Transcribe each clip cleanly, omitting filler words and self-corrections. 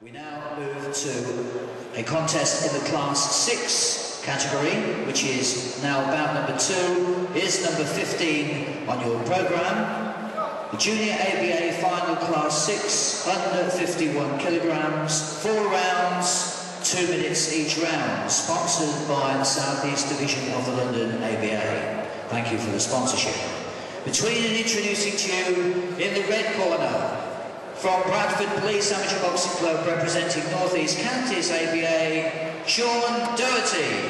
We now move to a contest in the Class 6 category, which is now bout number 2. Here's number 15 on your programme. The Junior ABA Final Class 6, under 51 kilograms, 4 rounds, 2 minutes each round, sponsored by the South East Division of the London ABA. Thank you for the sponsorship. Between and introducing to you, in the red corner, from Bradford Police Amateur Boxing Club, representing North East Counties ABA, Sean Doherty.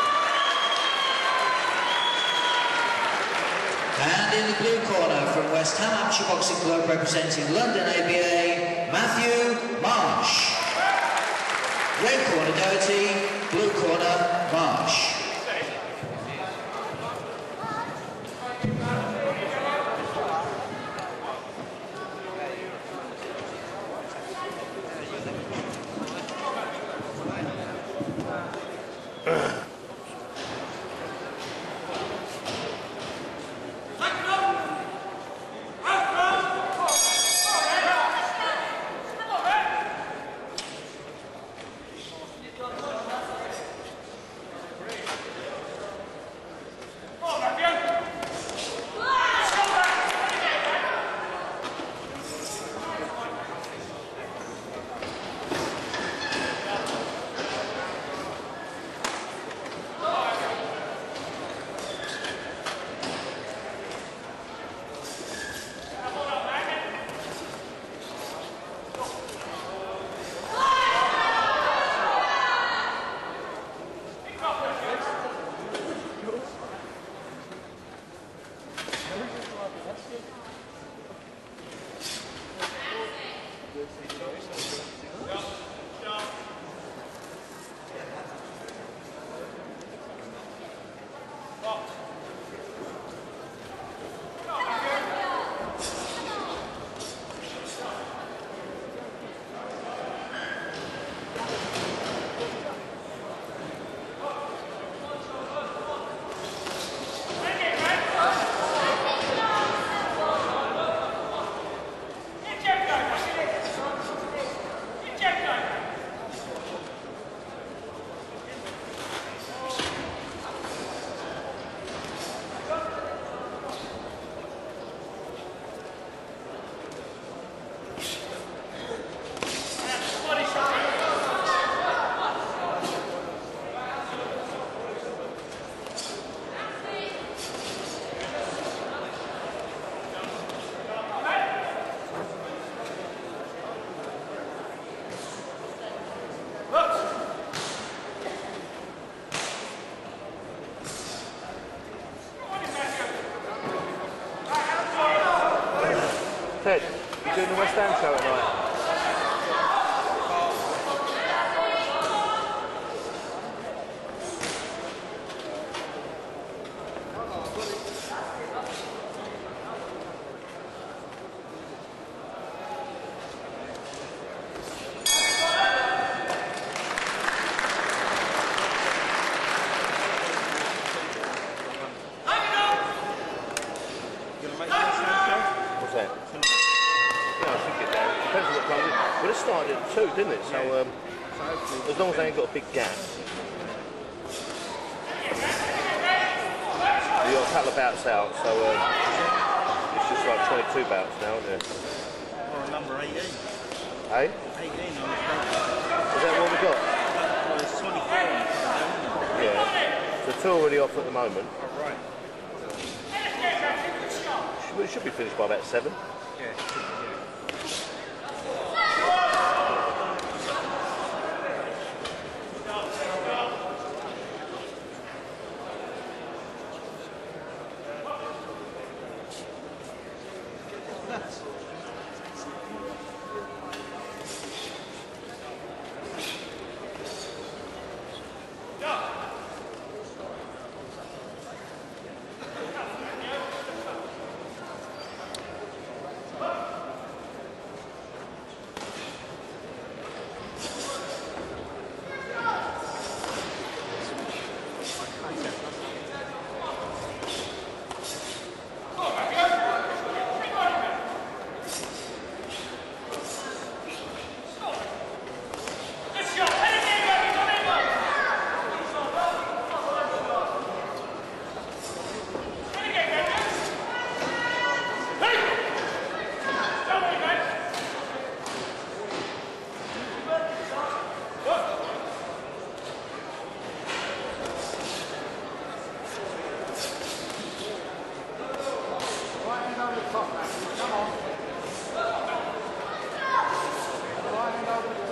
And in the blue corner, from West Ham Amateur Boxing Club, representing London ABA, Matthew Marsh. Red corner Doherty, blue corner Marsh. Ted, you're doing the West Ham show at night? What's that? Yeah, I think it does. Depends on what time it is. Well, it started at 2, didn't it? So, as long as they ain't got a big gap. We've got a couple of bouts out, so it's just like 22 bouts now, isn't it? Or number 18. Hey? 18 on the Is that what we got? Well, it's 24. Yeah. So 2 already off at the moment. Oh, right. We should be finished by about 7. Yeah.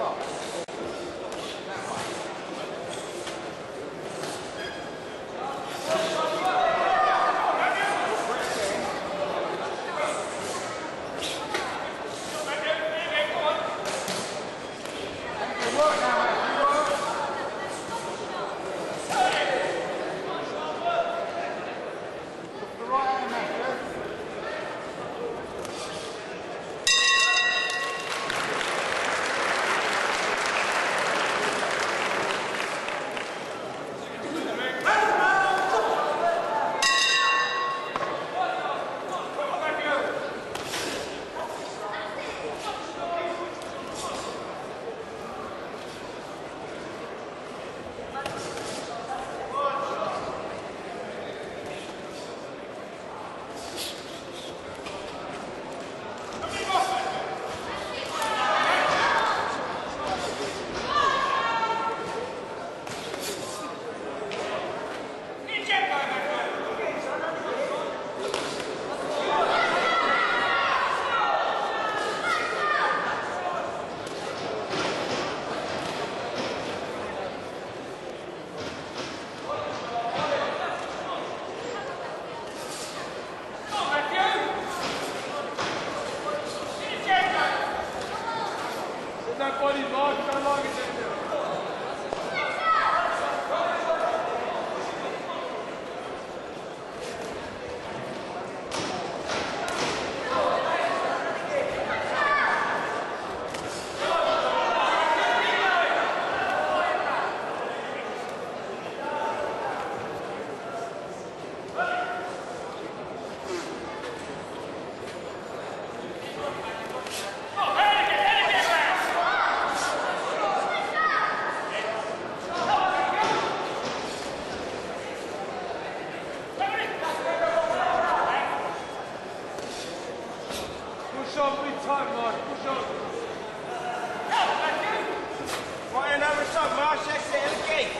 Right, another shot, Marsh, exit the gate.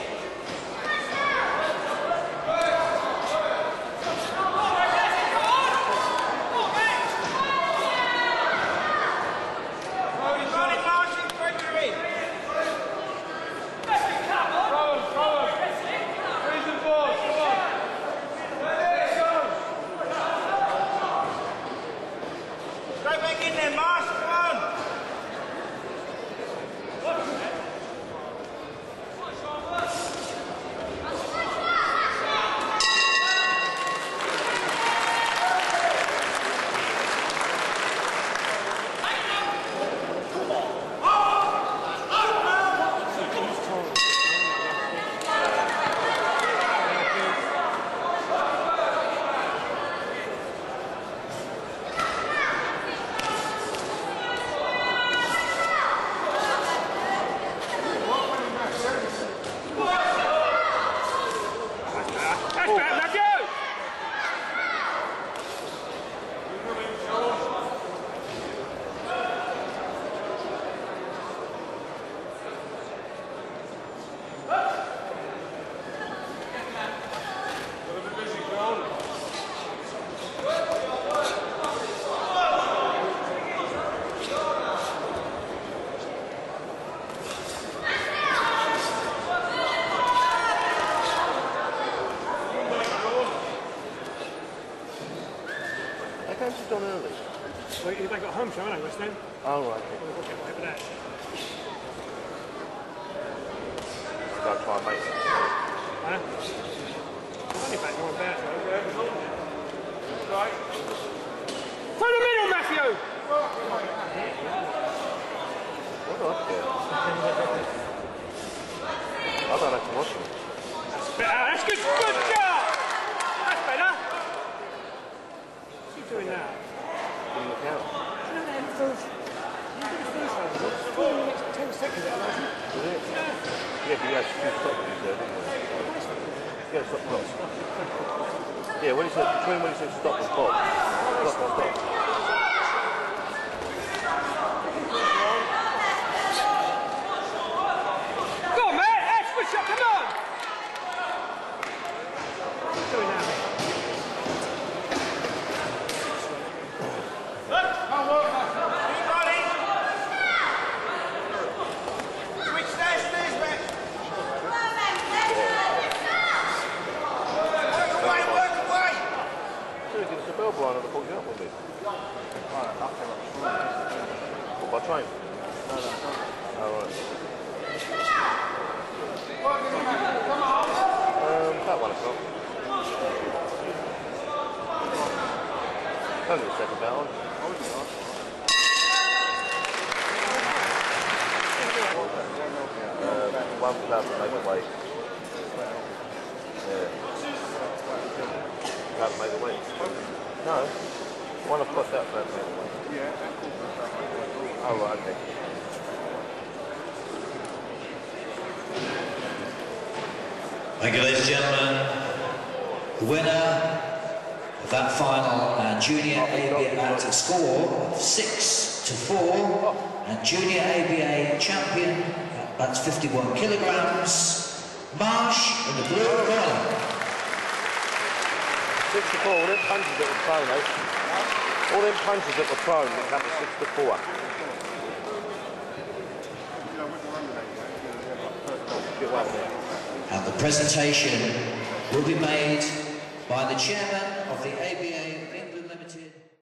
Done early. Well, they got home show, haven't they, West End? Oh, right. We'll get away with that. Go try and make it. Huh? Only back one about though. Right. Through the middle, Matthew! What do I do? I don't have to watch them. That's better. That's good. Good job! That's better. What's he doing now? Can you count? No, man, first. You did the first one. 4 minutes and 10 seconds, that was it? Did it? Yeah, but you had two stop there, didn't you? Yeah, stop clocks. Yeah, when he said, between when he said stop and stop. Stop and stop. Go on, mate! That's good shot, come on! What's he doing now? Only a second bell. One club to make a weight. Yeah. Club to make a weight. No. One I've got that club to make a weight. Yeah. Oh, right, okay. Thank you, ladies and gentlemen. The winner of that final and junior ABA at a score of 6-4, and junior ABA champion, that's 51 kilograms, Marsh in the blue corner. 6-4, all them punches that were thrown, eh? All them punches that were thrown, it come to 6-4. And the presentation will be made by the chairman of the ABA